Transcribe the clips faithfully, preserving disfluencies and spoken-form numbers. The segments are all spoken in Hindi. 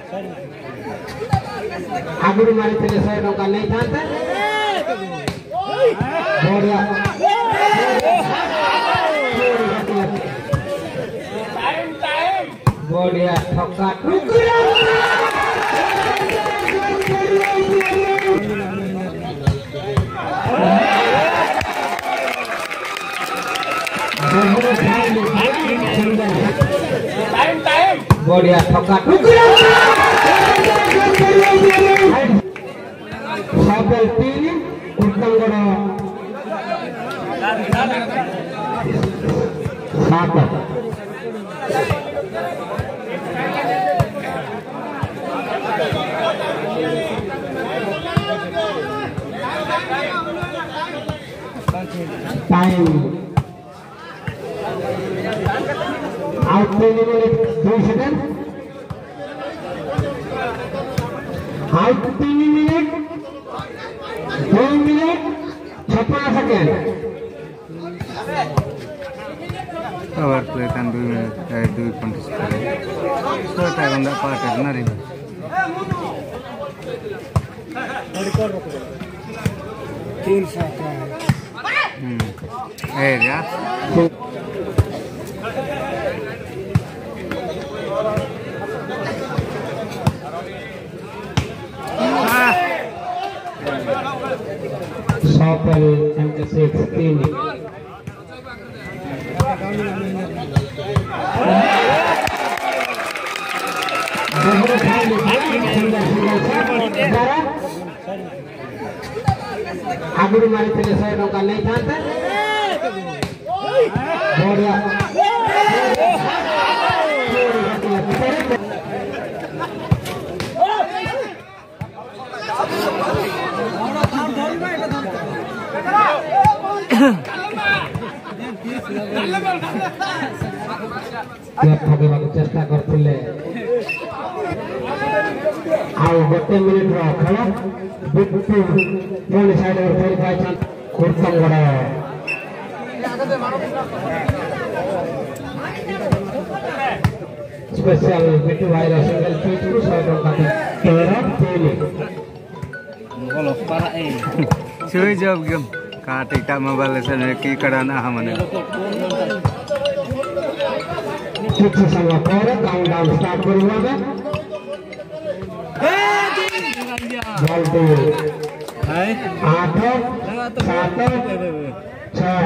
आगुरी मारी थे शहे टंका नहीं था बढ़िया बढ़िया ठक्का बढ़िया ठक्का सबल तीन उत्तमगढ़ सात टाइम आउट तीन मिनट दो सेकंड आउट तीन मिनट दो मिनट छप्पन second over play kan dua minit eh dua kontes kali so tayo nda pakai na rin तीन सात hmm eh ya Sopel M K sixteen आगुरी मारी थे शहे टंका नहीं था बढ़िया चेष्टा करथिले आउ गोटे मिनिट रो खेल बिट्टू पुणी साइड में फेर पाई छन उत्तमगढ़ स्पेशल बिट्टू भाई रो सिंगल पिच को शहे टंका तेरह तीन बोलो para eh सुई जब गेम काटे का मोबाइल से की कराना हमने कुछ समय पर काउंटडाउन स्टार्ट करूंगा मैं बॉल दो आठ सात छह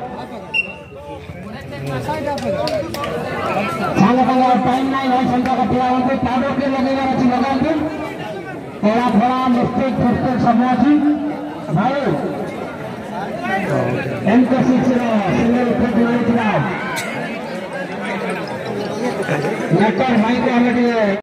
साले का टाइम नहीं है संता का पूरा होते पादो के लगेगा अच्छी लगा के थोड़ा थोड़ा मिस्टेक मिस्टेक समझी भाई एम के सिक्स सिंगल फिट नहीं था नेटर भाई को अलग